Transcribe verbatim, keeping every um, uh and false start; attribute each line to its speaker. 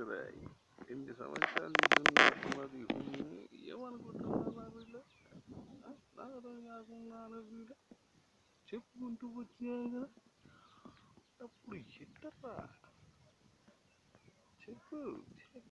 Speaker 1: కిరాయి ఎన్ని సంవత్సరాలు ఉన్నది ఏమనుకుంటున్నారు వీళ్ళు? నాకు అర్థం కాకున్నాను వీళ్ళు చెప్పుకుంటూ వచ్చినాయి కదా అప్పుడు ఎట్టరా చెప్పు.